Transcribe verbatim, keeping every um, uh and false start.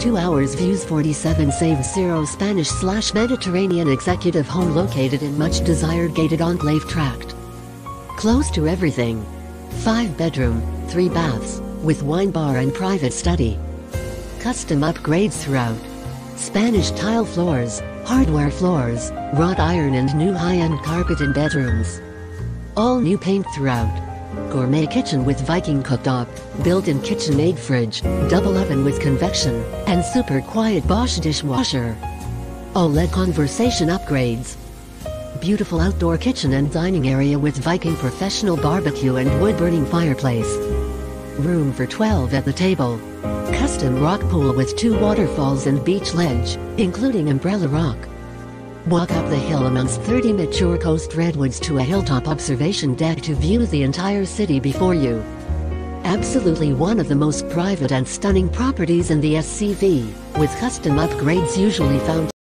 two hours views forty-seven save zero Spanish slash Mediterranean executive home located in much desired gated Enclave tract. Close to everything. five bedroom, three baths, with wine bar and private study. Custom upgrades throughout. Spanish tile floors, hardware floors, wrought iron and new high-end carpet in bedrooms. All new paint throughout. Gourmet kitchen with Viking cooktop, built-in Kitchenaide fridge, double oven with convection, and super quiet Bosch dishwasher. O L E D conversation upgrades. Beautiful outdoor kitchen and dining area with Viking professional barbecue and wood-burning fireplace. Room for twelve at the table. Custom rock pool with two waterfalls and beach ledge, including umbrella rock. Walk up the hill amongst thirty mature coast redwoods to a hilltop observation deck to view the entire city before you. Absolutely one of the most private and stunning properties in the S C V, with custom upgrades usually found